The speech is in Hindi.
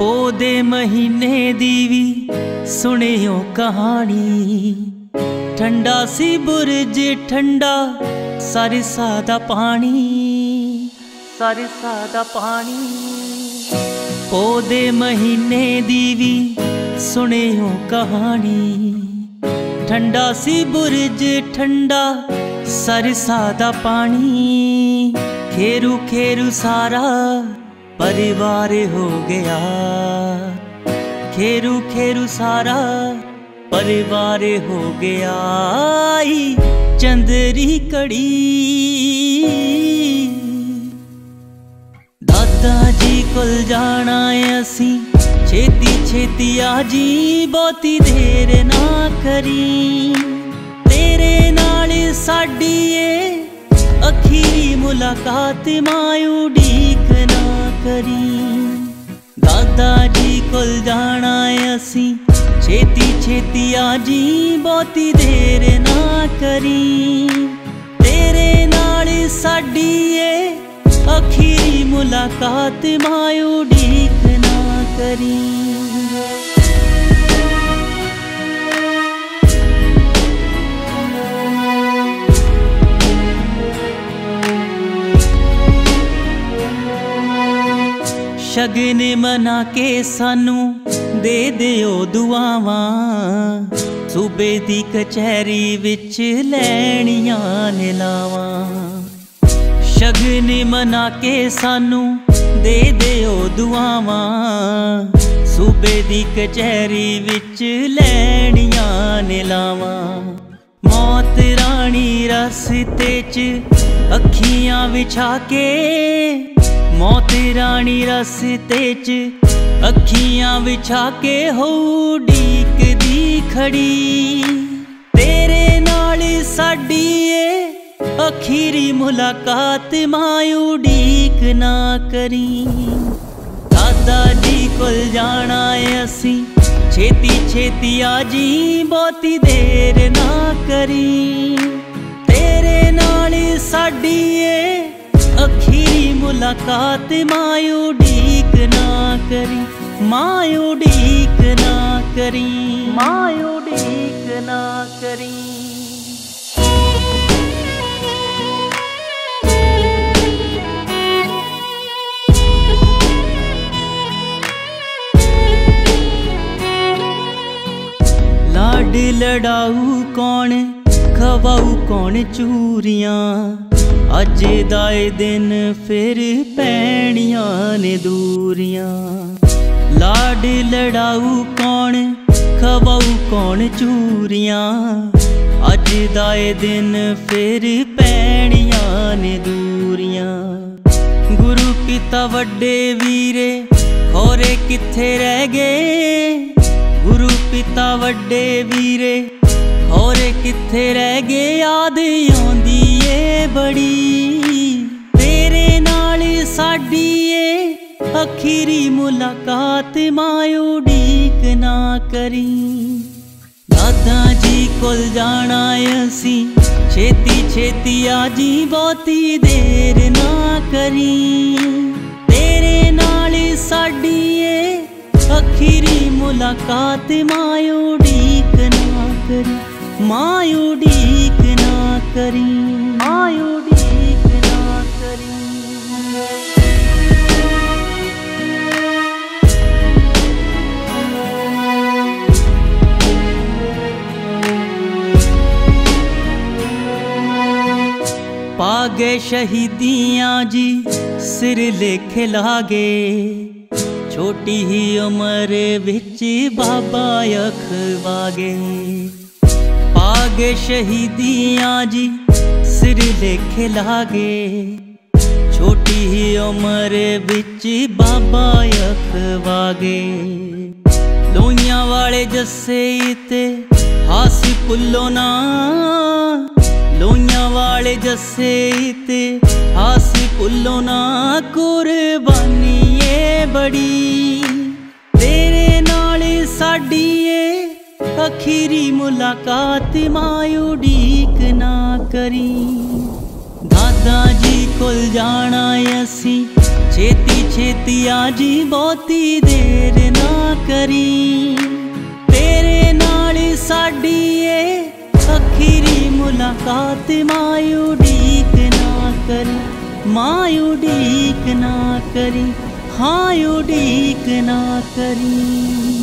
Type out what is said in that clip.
पोदे महीने दी भी सुनियो कहानी। ठंडा सी बुरज ठंडा सरसा दा पानी, सरसा दा पानी। पोदे महीने दी भी सुनियो कहानी। ठंडा सी बुरज ठंडा सरसा दा पानी। खेरू खेरू सारा परिवार हो गया। खेरू खेरू सारा परिवार हो गया। आई चंदरी कड़ी दादा जी कोल जाना असी। छेती छेती आजी बहुती देर ना करी। तेरे नाल साडी अखीरी मुलाकात मायूं उड़ीक ना करी। दादा जी कोल जाना असी। छेती छेती आजी बहुती देर ना करी। तेरे नाल साडी अखीरी मुलाकात मायूं उड़ीक ना करी। शगन मना के सानू दे दियो दुआवां। सूबे दी कचहरी विच लैणियां ने लावां। शगन मना के सानू दे दियो दुआवां। सूबे दी कचहरी विच लैणियां ने लावां। मौत रानी रस्ते च अखियां विछा के। मौत रानी रस्ते च अखियां विछा के हो उड़ीक दी खड़ी। तेरे नाल साडी अखीरी मुलाकात मायूं उड़ीक ना करी। दादा जी कोल जाना असी। छेती छेती आजी बहुती देर ना करी। तेरे नाल साडी अखीरी मुलाकात मायूं उड़ीक ना करी। मायूं उड़ीक ना करी। मायूं उड़ीक ना करी। लाड लड़ाऊ कौन खवाऊ कौन चूरियां। अज दाए दिन फिर पैणियां ने दूरियां। लाड लड़ाऊ कौन खवाऊ कौन चूरियां। अज दाए दिन फिर पैणियां ने दूरियां। गुरु पिता वड्डे वीरे खोरे कित्थे रह गए। गुरु पिता वड्डे वीरे खोरे कित्थे रह गए। याद आउंदी बड़ी तेरे नाल साडी अखीरी मुलाकात मायूं उड़ीक ना करी। दादा जी कोल जाना असी। छेती छेती आजी बहुती देर ना करी। तेरे नाल साडी अखीरी मुलाकात मायूं उड़ीक ना करी। मायूं उड़ीक ना करी। मायूं उड़ीक ना करी। पागे शहीदियां जी सिर लेखे लागे। छोटी ही उम्र विच बाबा अखवागे। पागे शहीदियां जी सिर लेखे लागे। छोटी ही उम्र विच बाबा अखवागे। लोइयां वाले जस्से ते हासी पुल्लो ना। लोइयां वाले जस्से ते हासी पुल्लो ना। कुर्बानी बड़ी तेरे नाल साडी अखीरी मुलाकात मायूं उड़ीक ना करी। दादा जी कोल जाना असी। छेती छेती आजी बहुती देर ना करी, तेरे नाल साडी ए अखीरी मुलाकात मां उड़ीक ना करी, मां उड़ीक ना करी, हाँ उड़ीक ना करी।